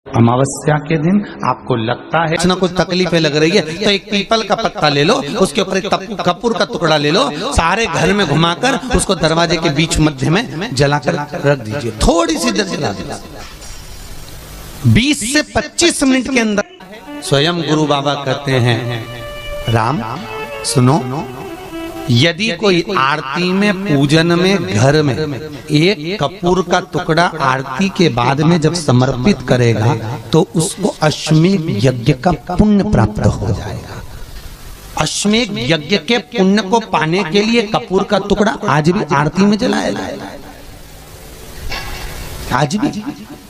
अमावस्या के दिन आपको लगता है कुछ कुछ तकलीफें लग रही है तो एक पीपल का पत्ता ले लो, उसके ऊपर एक कपूर का टुकड़ा ले लो, सारे घर में घुमाकर उसको दरवाजे के बीच मध्य में जलाकर रख दीजिए। थोड़ी सी देर जला दीजिए। 20 से 25 मिनट के अंदर स्वयं गुरु बाबा कहते हैं, राम सुनो, यदि कोई आरती में पूजन में घर में एक कपूर का टुकड़ा आरती के बाद में जब समर्पित करेगा तो उसको अश्वमेध यज्ञ का पुण्य प्राप्त हो जाएगा। अश्वमेध यज्ञ के पुण्य को पाने के लिए कपूर का टुकड़ा आज भी आरती में जलाया जाएगा, आज भी।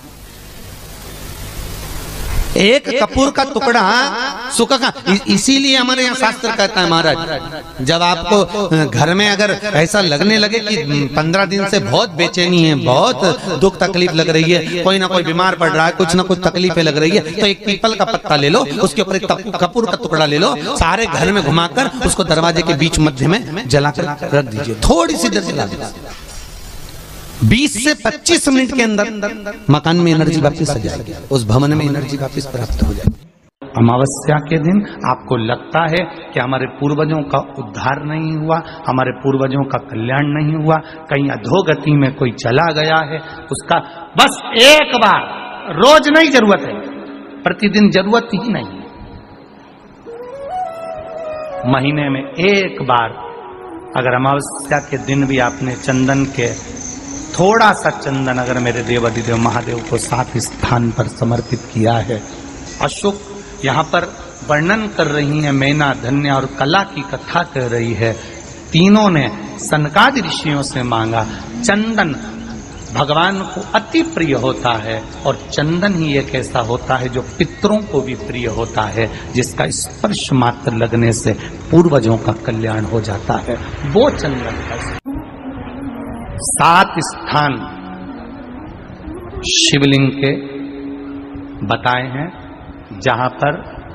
एक कपूर का टुकड़ा सुख का, इसीलिए हमारे यहाँ शास्त्र कहता है महाराज, जब आपको घर में अगर ऐसा लगने लगे कि 15 दिन से बहुत बेचैनी है, बहुत दुख तकलीफ लग रही है, कोई ना कोई बीमार पड़ रहा है, कुछ ना कुछ तकलीफें लग रही है, तो एक पीपल का पत्ता ले लो, उसके ऊपर एक कपूर का टुकड़ा ले लो, सारे घर में घुमाकर उसको दरवाजे के बीच मध्य में जलाकर रख दीजिए। थोड़ी सी देर जला दीजिए। 20 से 25 मिनट के अंदर मकान में एनर्जी वापस आ जाएगी, उस भवन में एनर्जी वापस प्राप्त हो जाएगी। अमावस्या के दिन आपको लगता है कि हमारे पूर्वजों का उद्धार नहीं हुआ, हमारे पूर्वजों का कल्याण नहीं हुआ, कहीं अधोगति में कोई चला गया है, उसका बस एक बार, रोज नहीं जरूरत है, प्रतिदिन जरूरत ही नहीं, महीने में एक बार अगर अमावस्या के दिन भी आपने चंदन के थोड़ा सा चंदन अगर मेरे देव अधिदेव महादेव को 7 स्थान पर समर्पित किया है। अशोक यहाँ पर वर्णन कर रही है, मैना धन्य और कला की कथा कर रही है। तीनों ने सनकादि ऋषियों से मांगा। चंदन भगवान को अति प्रिय होता है और चंदन ही एक ऐसा होता है जो पितरों को भी प्रिय होता है, जिसका स्पर्श मात्र लगने से पूर्वजों का कल्याण हो जाता है। वो चंदन का 7 स्थान शिवलिंग के बताए हैं, जहां पर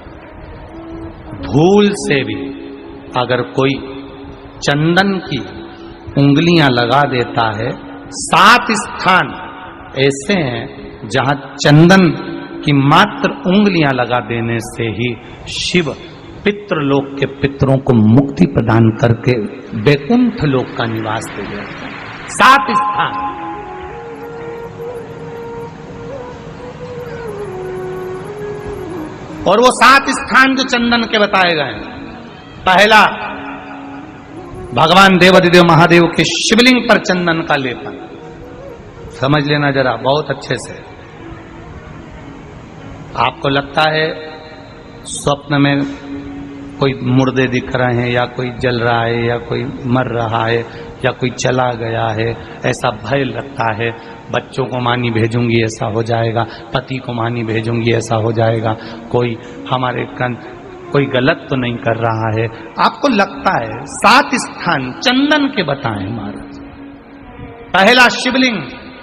भूल से भी अगर कोई चंदन की उंगलियां लगा देता है, 7 स्थान ऐसे हैं जहां चंदन की मात्र उंगलियां लगा देने से ही शिव पितृलोक के पितरों को मुक्ति प्रदान करके वैकुंठ लोक का निवास दे देते हैं। 7 स्थान। और वो 7 स्थान जो चंदन के बताए गए हैं, पहला भगवान देवाधिदेव महादेव के शिवलिंग पर चंदन का लेपन। समझ लेना जरा बहुत अच्छे से। आपको लगता है स्वप्न में कोई मुर्दे दिख रहे हैं, या कोई जल रहा है, या कोई मर रहा है, या कोई चला गया है, ऐसा भय लगता है। बच्चों को मानी भेजूंगी ऐसा हो जाएगा, पति को मानी भेजूंगी ऐसा हो जाएगा, कोई हमारे कोई गलत तो नहीं कर रहा है, आपको लगता है। 7 स्थान चंदन के बताएं महाराज। पहला शिवलिंग,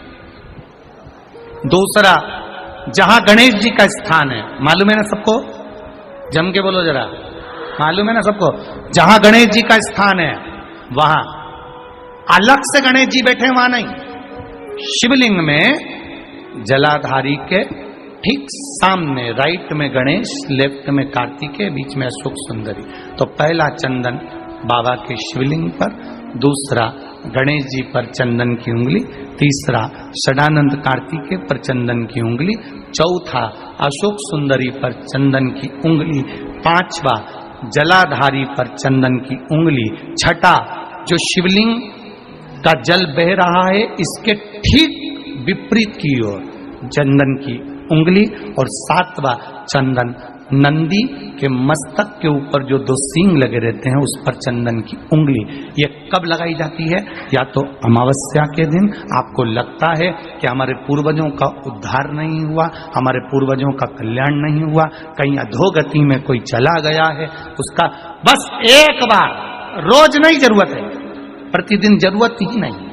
दूसरा जहां गणेश जी का स्थान है, मालूम है ना सबको, जम के बोलो जरा, मालूम है ना सबको, जहां गणेश जी का स्थान है वहां अलग से गणेश जी बैठे, वहां नहीं। शिवलिंग में जलाधारी के ठीक सामने राइट में गणेश, लेफ्ट में कार्तिकेय, बीच में अशोक सुंदरी। तो पहला चंदन बाबा के शिवलिंग पर, दूसरा गणेश जी पर चंदन की उंगली, तीसरा षडानंद कार्तिकेय पर चंदन की उंगली, चौथा अशोक सुंदरी पर चंदन की उंगली, पांचवा जलाधारी पर चंदन की उंगली, छठा जो शिवलिंग का जल बह रहा है इसके ठीक विपरीत की ओर चंदन की उंगली, और 7वां चंदन नंदी के मस्तक के ऊपर जो 2 सींग लगे रहते हैं उस पर चंदन की उंगली। ये कब लगाई जाती है? या तो अमावस्या के दिन आपको लगता है कि हमारे पूर्वजों का उद्धार नहीं हुआ, हमारे पूर्वजों का कल्याण नहीं हुआ, कहीं अधोगति में कोई चला गया है, उसका बस एक बार, रोज नहीं जरूरत है, प्रतिदिन जरूरत ही नहीं,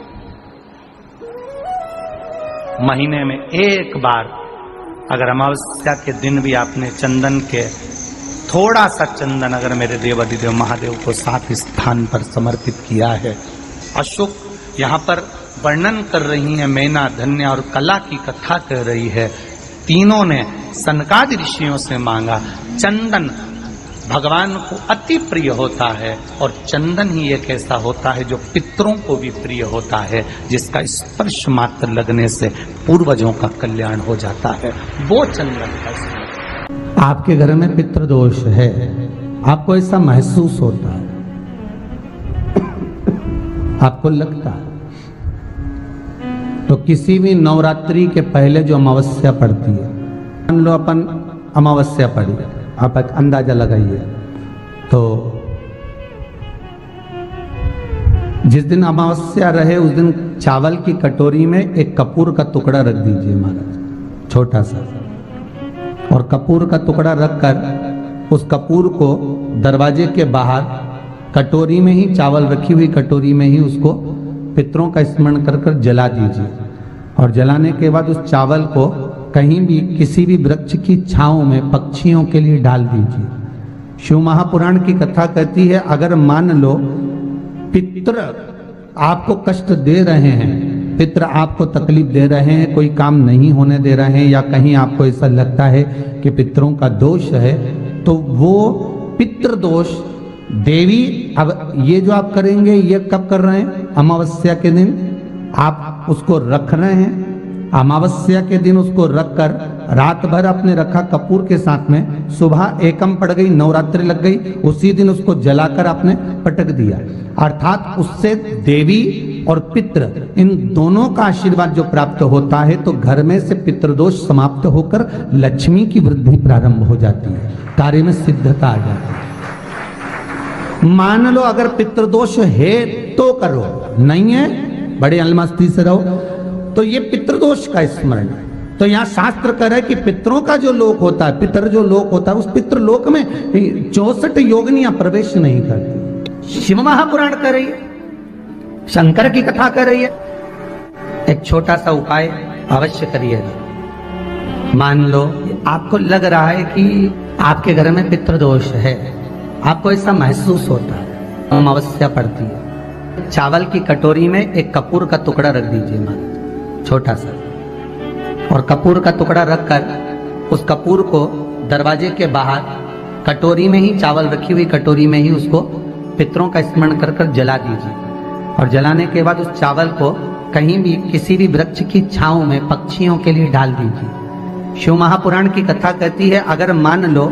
महीने में एक बार अगर अमावस्या के दिन भी आपने चंदन के थोड़ा सा चंदन अगर मेरे देव अधिदेव महादेव को 7 स्थान पर समर्पित किया है। अशोक यहाँ पर वर्णन कर रही है, मैना धन्य और कला की कथा कर रही है। तीनों ने सनकादि ऋषियों से मांगा। चंदन भगवान को अति प्रिय होता है और चंदन ही एक ऐसा होता है जो पितरों को भी प्रिय होता है, जिसका स्पर्श मात्र लगने से पूर्वजों का कल्याण हो जाता है, वो चंदन का। आपके घर में पितृदोष है, आपको ऐसा महसूस होता है, आपको लगता है, तो किसी भी नवरात्रि के पहले जो अमावस्या पड़ती है, मान लो अपन अमावस्या पड़ी, आप एक अंदाजा लगाइए, तो जिस दिन अमावस्या रहे उस दिन चावल की कटोरी में एक कपूर का टुकड़ा रख दीजिए महाराज, छोटा सा, और कपूर का टुकड़ा रखकर उस कपूर को दरवाजे के बाहर कटोरी में ही, चावल रखी हुई कटोरी में ही उसको पितरों का स्मरण कर कर जला दीजिए। और जलाने के बाद उस चावल को कहीं भी किसी भी वृक्ष की छांव में पक्षियों के लिए डाल दीजिए। शिव महापुराण की कथा कहती है, अगर मान लो पितृ आपको कष्ट दे रहे हैं, पितृ आपको तकलीफ दे रहे हैं, कोई काम नहीं होने दे रहे हैं, या कहीं आपको ऐसा लगता है कि पितरों का दोष है, तो वो पितृदोष देवी, अब ये जो आप करेंगे ये कब कर रहे हैं? अमावस्या के दिन आप उसको रख रहे हैं, अमावस्या के दिन उसको रखकर रात भर आपने रखा कपूर के साथ में, सुबह एकम पड़ गई, नवरात्रि लग गई, उसी दिन उसको जलाकर आपने पटक दिया। अर्थात उससे देवी और पितृ इन दोनों का आशीर्वाद जो प्राप्त होता है, तो घर में से पितृदोष समाप्त होकर लक्ष्मी की वृद्धि प्रारंभ हो जाती है, कार्य में सिद्धता आ जाती है। मान लो अगर पितृदोष है तो करो, नहीं है बड़े अलमस्ती से रहो, तो ये पितृदोष का स्मरण। तो यहाँ शास्त्र कह रहा है कि पितरों का जो लोक होता है, पितर जो लोक होता है, उस पितृलोक में 64 योगिनियां प्रवेश नहीं करती। शिव महापुराण कह रही है, शंकर की कथा कर रही है। एक छोटा सा उपाय अवश्य करिएगा। मान लो आपको लग रहा है कि आपके घर में पितृदोष है, आपको ऐसा महसूस होता है, अमावस्या पड़ती है, चावल की कटोरी में एक कपूर का टुकड़ा रख दीजिए महाराज, छोटा सा, और कपूर का टुकड़ा रखकर उस कपूर को दरवाजे के बाहर कटोरी में ही, चावल रखी हुई कटोरी में ही उसको पितरों का स्मरण कर कर जला दीजिए। और जलाने के बाद उस चावल को कहीं भी किसी भी वृक्ष की छांव में पक्षियों के लिए डाल दीजिए। शिव महापुराण की कथा कहती है, अगर मान लो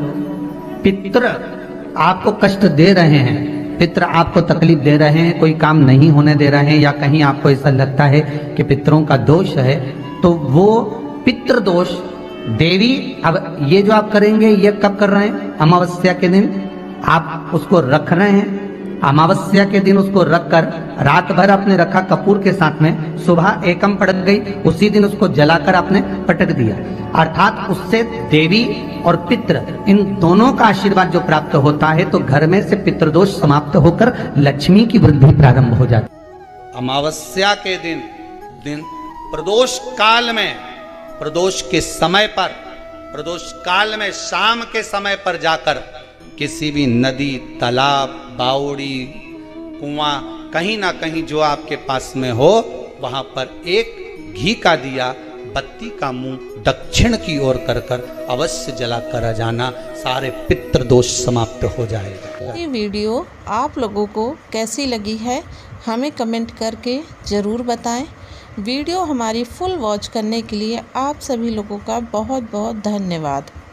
पितृ आपको कष्ट दे रहे हैं, पितृ आपको तकलीफ दे रहे हैं, कोई काम नहीं होने दे रहे हैं, या कहीं आपको ऐसा लगता है कि पितरों का दोष है, तो वो पितृदोष देवी, अब ये जो आप करेंगे ये कब कर रहे हैं? अमावस्या के दिन आप उसको रख रहे हैं, अमावस्या के दिन उसको रखकर रात भर आपने रखा कपूर के साथ में, सुबह एकम पड़ गई, उसी दिन उसको जलाकर आपने पटक दिया। अर्थात उससे देवी और पितृ इन दोनों का आशीर्वाद जो प्राप्त होता है, तो घर में से पितृदोष समाप्त होकर लक्ष्मी की वृद्धि प्रारंभ हो जाती है। अमावस्या के दिन प्रदोष काल में, प्रदोष के समय पर, प्रदोष काल में शाम के समय पर जाकर किसी भी नदी, तालाब, बावड़ी, कुआं, कहीं ना कहीं जो आपके पास में हो, वहां पर एक घी का दिया, बत्ती का मुंह दक्षिण की ओर कर कर अवश्य जला कर जाना, सारे पितृ दोष समाप्त हो जाएगा। ये वीडियो आप लोगों को कैसी लगी है हमें कमेंट करके ज़रूर बताएं। वीडियो हमारी फुल वॉच करने के लिए आप सभी लोगों का बहुत बहुत धन्यवाद।